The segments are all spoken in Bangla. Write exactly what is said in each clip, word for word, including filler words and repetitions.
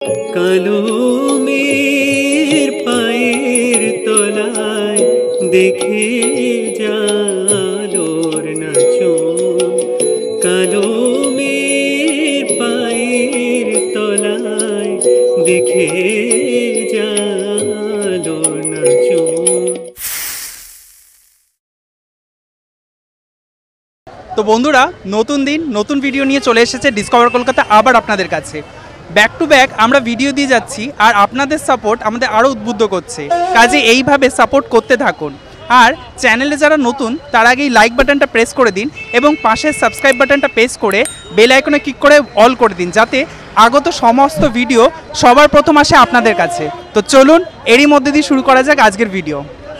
কালো মের পায়ের তলায় দেখে যালোর নাচন, কালো মের পায়ের তলায় দেখে যালোর নাচন। তো বন্ধুরা, নতুন দিন নতুন ভিডিও নিয়ে চলে এসেছে ডিসকভার কলকাতা আবার আপনাদের কাছে। ব্যাক টু ব্যাক আমরা ভিডিও দিয়ে যাচ্ছি আর আপনাদের সাপোর্ট আমাদের আরও উদ্বুদ্ধ করছে, কাজে এইভাবে সাপোর্ট করতে থাকুন। আর চ্যানেলে যারা নতুন তার আগেই লাইক বাটনটা প্রেস করে দিন এবং পাশের সাবস্ক্রাইব বাটনটা প্রেস করে বেল আইকনে ক্লিক করে অল করে দিন, যাতে আগত সমস্ত ভিডিও সবার প্রথম আসে আপনাদের কাছে। তো চলুন এরই মধ্যে দিয়ে শুরু করা যাক আজকের ভিডিও।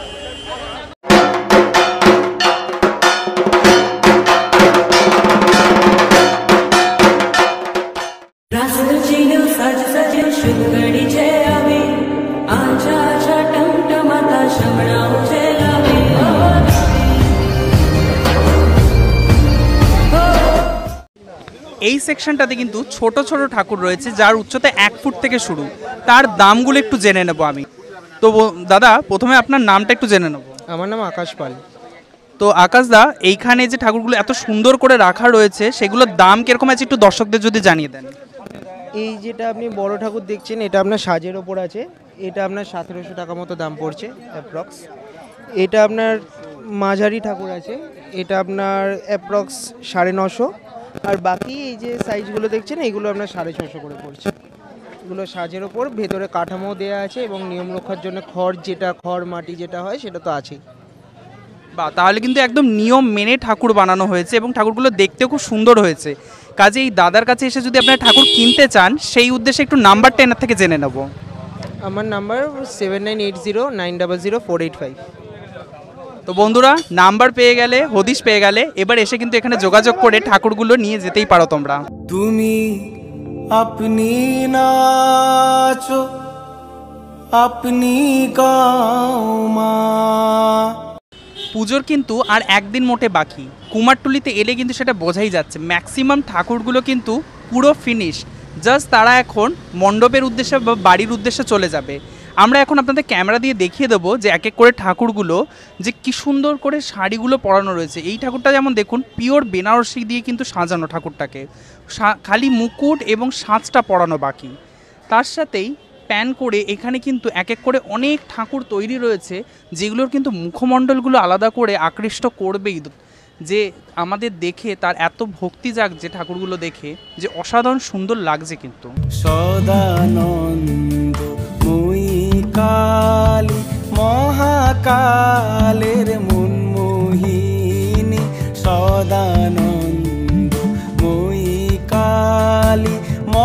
এই সেকশনটাতে কিন্তু ছোট ছোট ঠাকুর রয়েছে যার উচ্চতা এক ফুট থেকে শুরু। তার দামগুলো একটু জেনে নেব আমি। তো দাদা, প্রথমে আপনার নামটা একটু জেনে নেব। আমার নাম আকাশ পাল। তো আকাশ দা, এইখানে যে ঠাকুরগুলো এত সুন্দর করে রাখা রয়েছে সেগুলোর দাম কিরকম আছে একটু দর্শকদের যদি জানিয়ে দেন। এই যেটা আপনি বড় ঠাকুর দেখছেন এটা আপনার সাজের ওপর আছে, এটা আপনার সতেরোশো টাকা মতো দাম পড়ছে অ্যাপ্রক্স। এটা আপনার মাঝারি ঠাকুর আছে, এটা আপনার অ্যাপ্রক্স সাড়ে নশো। আর বাকি এই যে সাইজগুলো দেখছেন এইগুলো আপনার সাড়ে ছশো করে পড়ছে। এগুলো সাজের ওপর, ভেতরে কাঠামো দেওয়া আছে এবং নিয়ম রক্ষার জন্য খড় যেটা খড় মাটি যেটা হয় সেটা তো আছেই। বা তাহলে কিন্তু একদম নিয়ম মেনে ঠাকুর বানানো হয়েছে এবং ঠাকুরগুলো দেখতেও খুব সুন্দর হয়েছে। কাজে এই দাদার কাছে এসে যদি আপনার ঠাকুর কিনতে চান সেই উদ্দেশ্যে একটু নাম্বারটা এনার থেকে জেনে নেব। আমার number seven nine eight zero nine double zero four eight five. তো বন্ধুরা, নাম্বার পেয়ে গেলে, হদিশ পেয়ে গেলে, এবার এসে কিন্তু এখানে যোগাযোগ করে ঠাকুরগুলো নিয়ে যেতেই পারো তোমরা। তুমি আপনি নাচো আপনি গাও মা। পুজোর কিন্তু আর একদিন মোটে বাকি। কুমারটুলিতে এলে কিন্তু সেটা বোঝাই যাচ্ছে, ম্যাক্সিমাম ঠাকুরগুলো কিন্তু পুরো ফিনিশ। জাস্ট তারা এখন মণ্ডপের উদ্দেশ্যে বা বাড়ির উদ্দেশ্যে চলে যাবে। আমরা এখন আপনাদের ক্যামেরা দিয়ে দেখিয়ে দেবো যে এক এক করে ঠাকুরগুলো যে কি সুন্দর করে শাড়িগুলো পরানো রয়েছে। এই ঠাকুরটা যেমন দেখুন পিওর বেনারসি দিয়ে কিন্তু সাজানো ঠাকুরটাকে, খালি মুকুট এবং সাজটা পরানো বাকি। তার সাথেই প্যান করে এখানে কিন্তু এক এক করে অনেক ঠাকুর তৈরি রয়েছে যেগুলোর কিন্তু মুখমণ্ডলগুলো আলাদা করে আকৃষ্ট করবেই, যে আমাদের দেখে তার এত ভক্তি জাগছে ঠাকুরগুলো দেখে, যে অসাধারণ সুন্দর লাগছে। কিন্তু সদানন্দ মই কালী মহাকালের মনমোহিনী, সদানন্দ মই কালী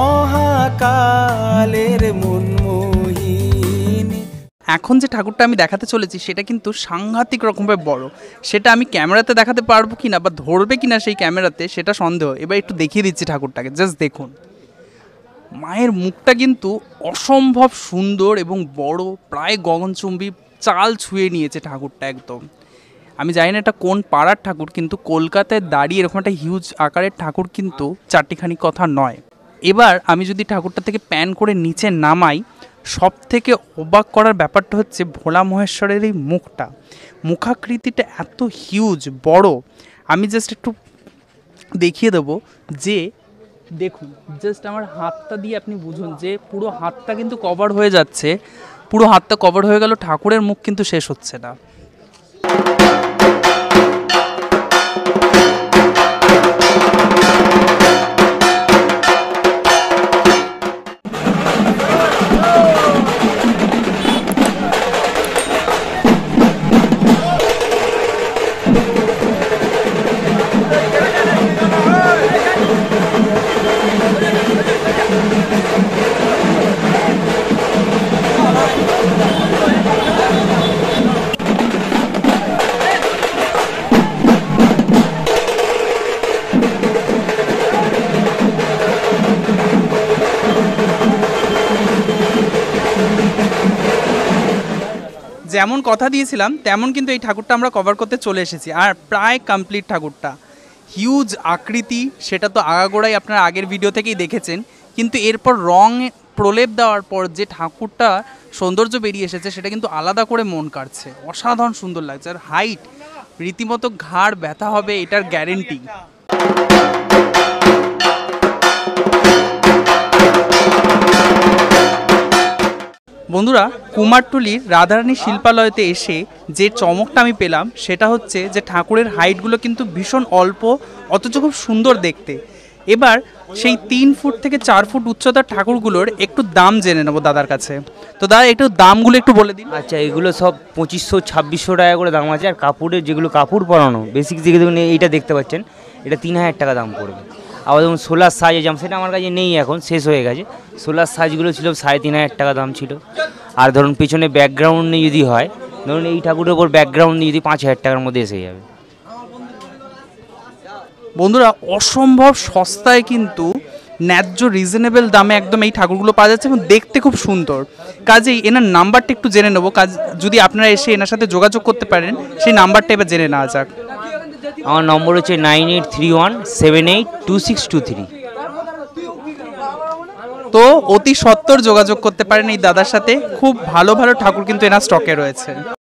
মহাকালের মনমোহিনী। এখন যে ঠাকুরটা আমি দেখাতে চলেছি সেটা কিন্তু সাংঘাতিক রকমের বড়। সেটা আমি ক্যামেরাতে দেখাতে পারবো কিনা বা ধরবে কিনা সেই ক্যামেরাতে সেটা সন্দেহ। এবার একটু দেখিয়ে দিচ্ছি ঠাকুরটাকে, জাস্ট দেখুন। মায়ের মুখটা কিন্তু অসম্ভব সুন্দর এবং বড়, প্রায় গগনচুম্বী, চাল ছুঁয়ে নিয়েছে ঠাকুরটা একদম। আমি জানি না এটা কোন পাড়ার ঠাকুর, কিন্তু কলকাতায় দাঁড়িয়ে এরকম একটা হিউজ আকারের ঠাকুর কিন্তু চারটিখানি কথা নয়। এবার আমি যদি ঠাকুরটা থেকে প্যান করে নিচে নামাই, সব থেকে অবাক করার ব্যাপারটা হচ্ছে ভোলা মহেশ্বরের এই মুখটা, মুখাকৃতিটা এত হিউজ বড়। আমি জাস্ট একটু দেখিয়ে দেবো যে দেখুন, জাস্ট আমার হাতটা দিয়ে আপনি বুঝুন যে পুরো হাতটা কিন্তু কভার হয়ে যাচ্ছে। পুরো হাতটা কভার হয়ে গেল, ঠাকুরের মুখ কিন্তু শেষ হচ্ছে না। যেমন কথা দিয়েছিলাম তেমন কিন্তু এই ঠাকুরটা আমরা কভার করতে চলে এসেছি, আর প্রায় কমপ্লিট ঠাকুরটা। হিউজ আকৃতি, সেটা তো আগাগোড়াই আপনারা আগের ভিডিও থেকেই দেখেছেন, কিন্তু এরপর রং প্রলেপ দেওয়ার পর যে ঠাকুরটা সৌন্দর্য বেরিয়ে এসেছে সেটা কিন্তু আলাদা করে মন কাড়ছে, অসাধারণ সুন্দর লাগছে। আর হাইট রীতিমতো ঘাড় ব্যথা হবে এটার গ্যারেন্টি। বন্ধুরা, কুমারটুলির রাধারানী শিল্পালয়তে এসে যে চমকটা আমি পেলাম সেটা হচ্ছে যে ঠাকুরের হাইটগুলো কিন্তু ভীষণ অল্প, অথচ খুব সুন্দর দেখতে। এবার সেই তিন ফুট থেকে চার ফুট উচ্চতার ঠাকুরগুলোর একটু দাম জেনে নেবো দাদার কাছে। তো দাদা একটু দামগুলো একটু বলে দিন। আচ্ছা, এগুলো সব পঁচিশশো ছাব্বিশশো টাকা করে দাম আছে। আর কাপড়ের যেগুলো কাপড় পরানো বেসিক দিকে দেখুন, এইটা দেখতে পাচ্ছেন, এটা তিন হাজার টাকা দাম পড়বে। আবার যেমন সোলার সাইজ আছে, সেটা আমার কাছে নেই, এখন শেষ হয়ে গেছে। সোলার সাইজগুলো ছিল সাড়ে তিন হাজার টাকা দাম ছিল। আর ধরুন পিছনে ব্যাকগ্রাউন্ড নিয়ে যদি হয়, ধরুন এই ঠাকুরের ওপর ব্যাকগ্রাউন্ড নিয়ে যদি পাঁচ হাজার টাকার মধ্যে এসে যাবে। বন্ধুরা, অসম্ভব সস্তায় কিন্তু ন্যায্য রিজনেবল দামে একদম এই ঠাকুরগুলো পাওয়া যাচ্ছে এবং দেখতে খুব সুন্দর। কাজেই এনার নাম্বারটা একটু জেনে নেবো, কাজ যদি আপনারা এসে এনার সাথে যোগাযোগ করতে পারেন সেই নাম্বারটা এবার জেনে নেওয়া যাক। আমার নম্বর হচ্ছে nine eight three one seven eight two six two three. তো অতি সত্বর যোগাযোগ করতে পারেন এই দাদার সাথে, খুব ভালো ভালো ঠাকুর কিন্তু এনার স্টকে রয়েছে।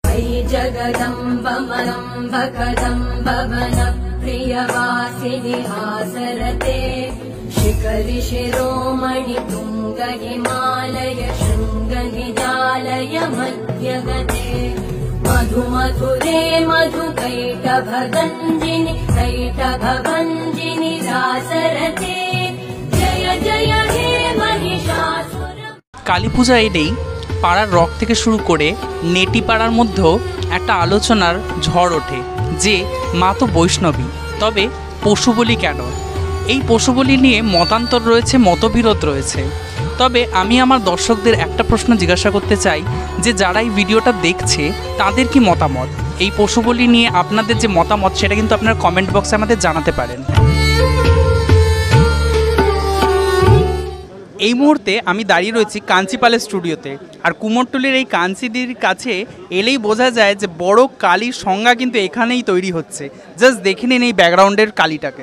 मधु मधुरे मधु कैटभगञ्जिनि कैटभगञ्जिनि रासरते जय जय हे महिषासुर। কালী পূজা এলেই পাড়ার রক থেকে শুরু করে নেটি পাড়ার মধ্যেও একটা আলোচনার ঝড় ওঠে যে মা তো বৈষ্ণবী, তবে পশু বলি কেন? এই পশু বলি নিয়ে মতান্তর রয়েছে, মতবিরোধ রয়েছে। তবে আমি আমার দর্শকদের একটা প্রশ্ন জিজ্ঞাসা করতে চাই যে যারা এই ভিডিওটা দেখছে তাদের কি মতামত, এই পশু বলি নিয়ে আপনাদের যে মতামত সেটা কিন্তু আপনারা কমেন্ট বক্সে আমাদের জানাতে পারেন। এই মুহূর্তে আমি দাঁড়িয়ে রয়েছি কাঞ্চিপালের স্টুডিওতে, আর কুমোরটুলির এই কাঞ্চিদির কাছে এলেই বোঝা যায় যে বড় কালীর সংজ্ঞা কিন্তু এখানেই তৈরি হচ্ছে। জাস্ট দেখে নিন এই ব্যাকগ্রাউন্ডের কালীটাকে।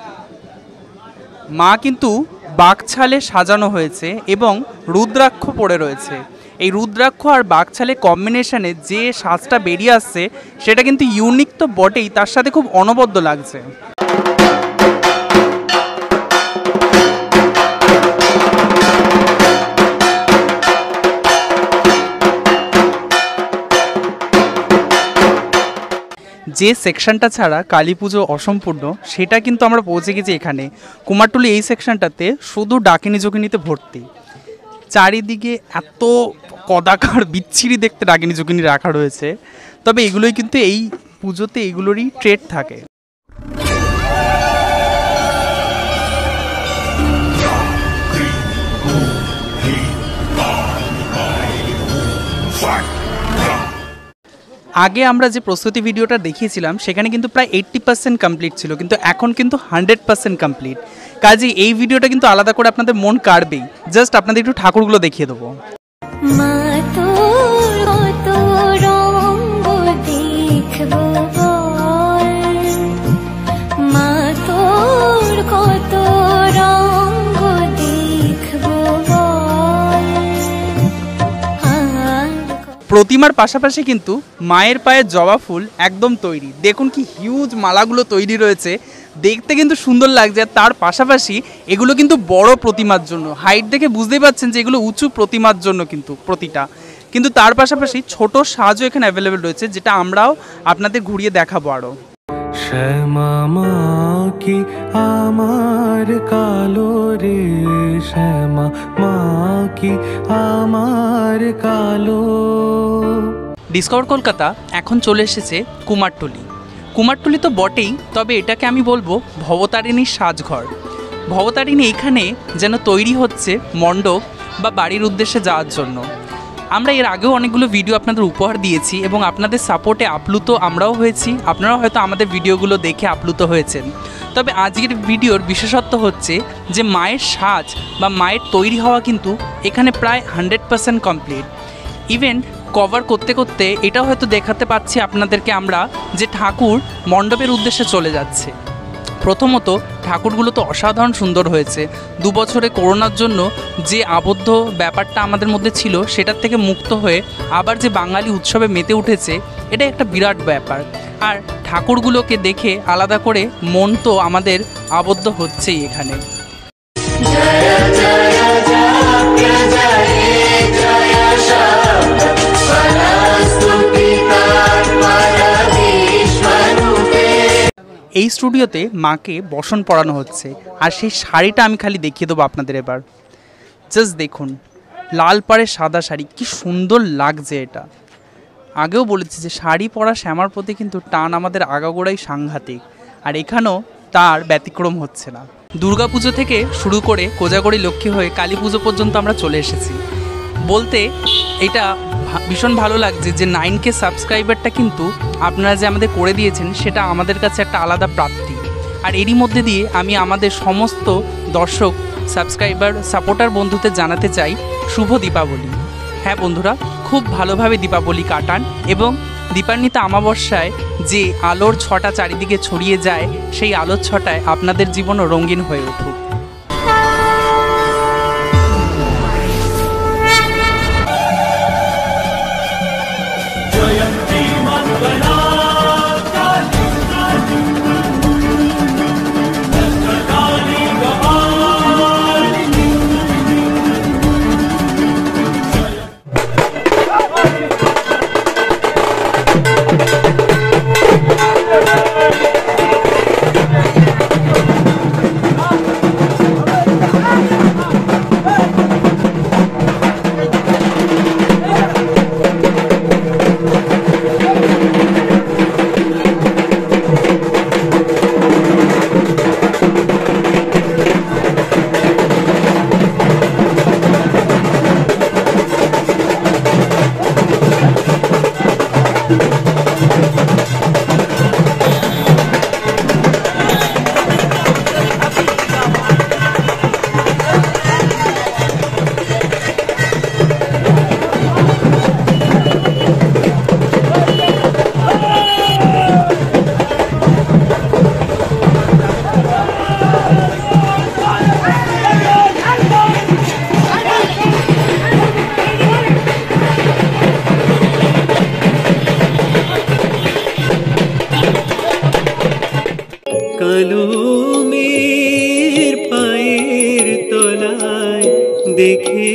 মা কিন্তু বাঘছালে সাজানো হয়েছে এবং রুদ্রাক্ষ পড়ে রয়েছে। এই রুদ্রাক্ষ আর বাঘছালে কম্বিনেশনে যে সাজটা বেরিয়ে আসছে সেটা কিন্তু ইউনিক তো বটেই, তার সাথে খুব অনবদ্য লাগছে। যে সেকশনটা ছাড়া কালী পুজো অসম্পূর্ণ সেটা কিন্তু আমরা পৌঁছে গেছি এখানে কুমারটুলি। এই সেকশনটাতে শুধু ডাকিনী যোগিনীতে ভর্তি, চারিদিকে এত কদাকার বিচ্ছিরি দেখতে ডাকিনী যোগিনী রাখা রয়েছে। তবে এগুলোই কিন্তু এই পুজোতে এগুলোরই ট্রেড থাকে। আগে আমরা যে প্রস্তুতি ভিডিওটা দেখিয়েছিলাম সেখানে কিন্তু প্রায় এইট্টি পার্সেন্ট কমপ্লিট ছিল, কিন্তু এখন কিন্তু হান্ড্রেড পার্সেন্ট কমপ্লিট। কাজে এই ভিডিওটা কিন্তু আলাদা করে আপনাদের মন কাড়বেই। জাস্ট আপনাদের একটু ঠাকুরগুলো দেখিয়ে দেবো। প্রতিমার পাশাপাশি কিন্তু মায়ের পায়ে জবা ফুল একদম তৈরি। দেখুন কি হিউজ মালাগুলো তৈরি রয়েছে, দেখতে কিন্তু সুন্দর লাগছে। আর তার পাশাপাশি এগুলো কিন্তু বড় প্রতিমার জন্য, হাইট দেখে বুঝতেই পারছেন যে এগুলো উঁচু প্রতিমার জন্য কিন্তু প্রতিটা। কিন্তু তার পাশাপাশি ছোট সাজও এখানে অ্যাভেলেবেল রয়েছে, যেটা আমরাও আপনাদের ঘুরিয়ে দেখাবো আরও। শ্যামা মা কি আমার কালো রে, শ্যামা মা কি আমার কালো। ডিসকভার কলকাতা এখন চলে এসেছে কুমারটুলি। কুমারটুলি তো বটেই, তবে এটাকে আমি বলবো ভবতারিণীর সাজঘর। ভবতারিণী এখানে যেন তৈরি হচ্ছে মণ্ডপ বা বাড়ির উদ্দেশ্যে যাওয়ার জন্য। আমরা এর আগেও অনেকগুলো ভিডিও আপনাদের উপহার দিয়েছি এবং আপনাদের সাপোর্টে আপ্লুত আমরাও হয়েছি, আপনারাও হয়তো আমাদের ভিডিওগুলো দেখে আপ্লুত হয়েছেন। তবে আজকের ভিডিওর বিশেষত্ব হচ্ছে যে মায়ের সাজ বা মায়ের তৈরি হওয়া কিন্তু এখানে প্রায় hundred percent complete. Even cover করতে করতে এটাও হয়তো দেখাতে পাচ্ছি আপনাদেরকে আমরা যে ঠাকুর মণ্ডপের উদ্দেশ্যে চলে যাচ্ছে। প্রথমত ঠাকুরগুলো তো অসাধারণ সুন্দর হয়েছে। দু বছরে করোনার জন্য যে আবদ্ধ ব্যাপারটা আমাদের মধ্যে ছিল সেটার থেকে মুক্ত হয়ে আবার যে বাঙালি উৎসবে মেতে উঠেছে, এটা একটা বিরাট ব্যাপার। আর ঠাকুরগুলোকে দেখে আলাদা করে মন তো আমাদের আবদ্ধ হচ্ছেই এখানে। এই স্টুডিওতে মাকে বসন পরানো হচ্ছে, আর সেই শাড়িটা আমি খালি দেখিয়ে দেবো আপনাদের এবার। জাস্ট দেখুন, লাল পাড়ে সাদা শাড়ি, কি সুন্দর লাগছে এটা। আগেও বলেছি যে শাড়ি পরা শ্যামার প্রতি কিন্তু টান আমাদের আগাগোড়াই সাংঘাতিক, আর এখানেও তার ব্যতিক্রম হচ্ছে না। দুর্গাপুজো থেকে শুরু করে কোজাগরি লক্ষ্মী হয়ে কালী পুজো পর্যন্ত আমরা চলে এসেছি। বলতে এটা ভীষণ ভালো লাগছে যে নাইন কে সাবস্ক্রাইবারটা কিন্তু আপনারা যে আমাদের করে দিয়েছেন সেটা আমাদের কাছে একটা আলাদা প্রাপ্তি। আর এরই মধ্যে দিয়ে আমি আমাদের সমস্ত দর্শক, সাবস্ক্রাইবার, সাপোর্টার বন্ধুদের জানাতে চাই শুভ দীপাবলি। হ্যাঁ বন্ধুরা, খুব ভালোভাবে দীপাবলি কাটান এবং দীপান্বিত অমাবস্যায় যে আলোর ছটা চারিদিকে ছড়িয়ে যায়, সেই আলোর ছটায় আপনাদের জীবনও রঙিন হয়ে উঠুক। দেখে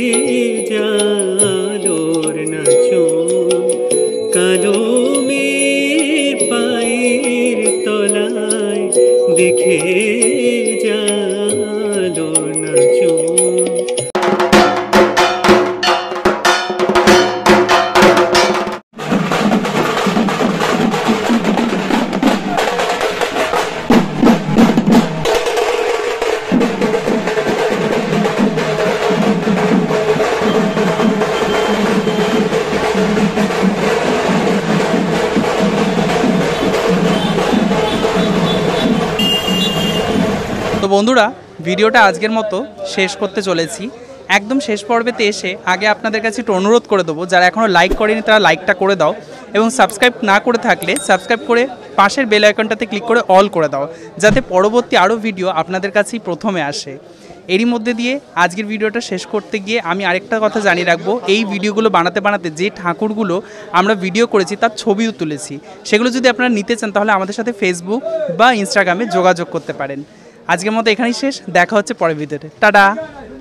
জালোর নাচন, কালো মেয়ের পায়ের তলায় দেখে জালোর নাচন। তো বন্ধুরা, ভিডিওটা আজকের মতো শেষ করতে চলেছি। একদম শেষ পর্বেতে এসে আগে আপনাদের কাছে একটু অনুরোধ করে দেবো, যারা এখনও লাইক করেনি তারা লাইকটা করে দাও, এবং সাবস্ক্রাইব না করে থাকলে সাবস্ক্রাইব করে পাশের বেল আইকনটাতে ক্লিক করে অল করে দাও, যাতে পরবর্তী আরও ভিডিও আপনাদের কাছেই প্রথমে আসে। এরই মধ্যে দিয়ে আজকের ভিডিওটা শেষ করতে গিয়ে আমি আরেকটা কথা জানিয়ে রাখবো, এই ভিডিওগুলো বানাতে বানাতে যে ঠাকুরগুলো আমরা ভিডিও করেছি তার ছবিও তুলেছি, সেগুলো যদি আপনারা নিতে চান তাহলে আমাদের সাথে ফেসবুক বা ইনস্টাগ্রামে যোগাযোগ করতে পারেন। আজকের মতো এখানেই শেষ, দেখা হচ্ছে পরের ভিডিওতে। টাটা।